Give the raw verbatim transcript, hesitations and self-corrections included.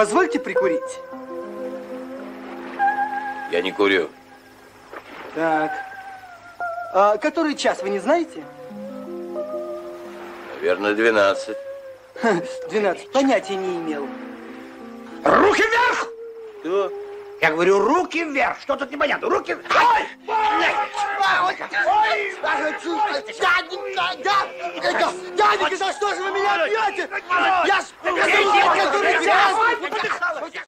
Позвольте прикурить. Я не курю. Так. А который час, вы не знаете? Наверное, двенадцать. Двенадцать. Понятия не имел. Руки вверх! Что? Я говорю, руки вверх! Что тут непонятно? Руки вверх! Ой! Дяденька, дяденька, за что же вы меня бьете? Я...